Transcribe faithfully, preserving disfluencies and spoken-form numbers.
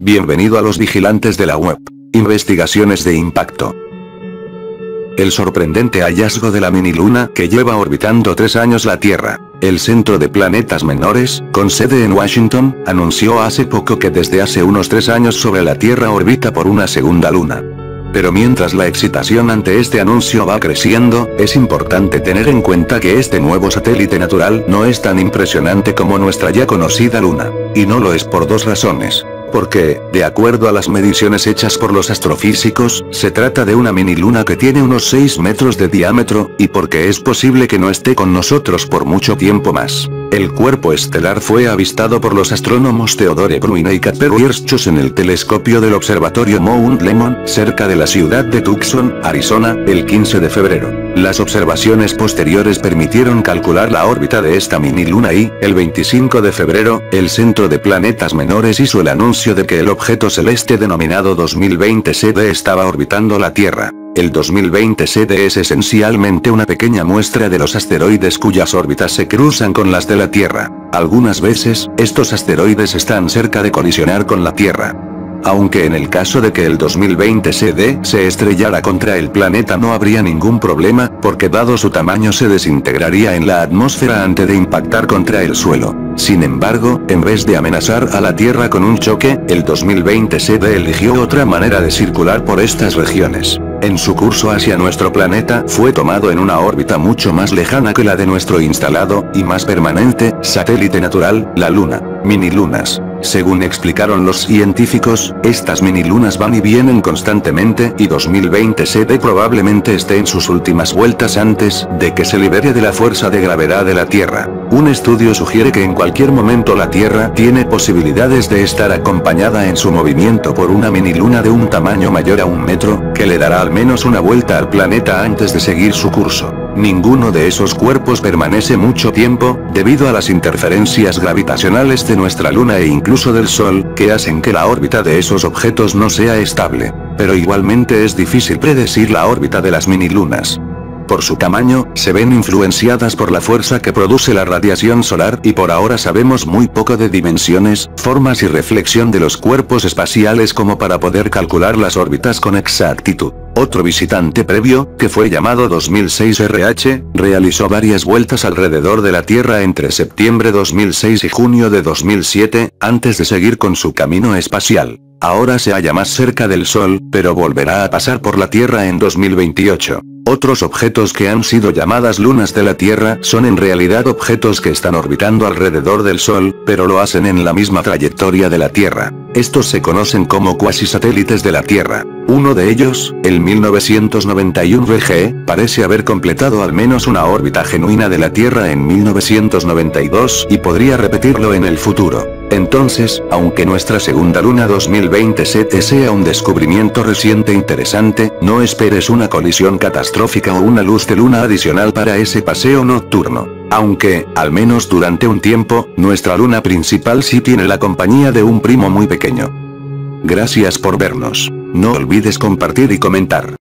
Bienvenido a los vigilantes de la web. Investigaciones de impacto. El sorprendente hallazgo de la mini-luna que lleva orbitando tres años la Tierra. El Centro de Planetas Menores, con sede en Washington, anunció hace poco que desde hace unos tres años sobre la Tierra orbita por una segunda luna. Pero mientras la excitación ante este anuncio va creciendo, es importante tener en cuenta que este nuevo satélite natural no es tan impresionante como nuestra ya conocida luna. Y no lo es por dos razones. Porque, de acuerdo a las mediciones hechas por los astrofísicos, se trata de una mini luna que tiene unos seis metros de diámetro, y porque es posible que no esté con nosotros por mucho tiempo más. El cuerpo estelar fue avistado por los astrónomos Theodore Bruyne y Casper Hirschhus en el telescopio del observatorio Mount Lemmon, cerca de la ciudad de Tucson, Arizona, el quince de febrero. Las observaciones posteriores permitieron calcular la órbita de esta mini luna y, el veinticinco de febrero, el Centro de Planetas Menores hizo el anuncio de que el objeto celeste denominado dos mil veinte C D estaba orbitando la Tierra. El dos mil veinte C D es esencialmente una pequeña muestra de los asteroides cuyas órbitas se cruzan con las de la Tierra. Algunas veces, estos asteroides están cerca de colisionar con la Tierra. Aunque en el caso de que el dos mil veinte C D se estrellara contra el planeta no habría ningún problema, porque dado su tamaño se desintegraría en la atmósfera antes de impactar contra el suelo. Sin embargo, en vez de amenazar a la Tierra con un choque, el dos mil veinte C D eligió otra manera de circular por estas regiones. En su curso hacia nuestro planeta fue tomado en una órbita mucho más lejana que la de nuestro instalado, y más permanente, satélite natural, la Luna. Minilunas. Según explicaron los científicos, estas minilunas van y vienen constantemente y dos mil veinte C D probablemente esté en sus últimas vueltas antes de que se libere de la fuerza de gravedad de la Tierra. Un estudio sugiere que en cualquier momento la Tierra tiene posibilidades de estar acompañada en su movimiento por una miniluna de un tamaño mayor a un metro, que le dará al menos una vuelta al planeta antes de seguir su curso. Ninguno de esos cuerpos permanece mucho tiempo, debido a las interferencias gravitacionales de nuestra Luna e incluso del Sol, que hacen que la órbita de esos objetos no sea estable. Pero igualmente es difícil predecir la órbita de las minilunas. Por su tamaño, se ven influenciadas por la fuerza que produce la radiación solar y por ahora sabemos muy poco de dimensiones, formas y reflexión de los cuerpos espaciales como para poder calcular las órbitas con exactitud. Otro visitante previo, que fue llamado dos mil seis R H, realizó varias vueltas alrededor de la Tierra entre septiembre de dos mil seis y junio de dos mil siete, antes de seguir con su camino espacial. Ahora se halla más cerca del Sol, pero volverá a pasar por la Tierra en dos mil veintiocho. Otros objetos que han sido llamadas lunas de la Tierra son en realidad objetos que están orbitando alrededor del Sol, pero lo hacen en la misma trayectoria de la Tierra. Estos se conocen como cuasisatélites de la Tierra. Uno de ellos, el mil novecientos noventa y uno R G, parece haber completado al menos una órbita genuina de la Tierra en mil novecientos noventa y dos y podría repetirlo en el futuro. Entonces, aunque nuestra segunda luna dos mil veinte C D sea un descubrimiento reciente interesante, no esperes una colisión catastrófica o una luz de luna adicional para ese paseo nocturno. Aunque, al menos durante un tiempo, nuestra luna principal sí tiene la compañía de un primo muy pequeño. Gracias por vernos. No olvides compartir y comentar.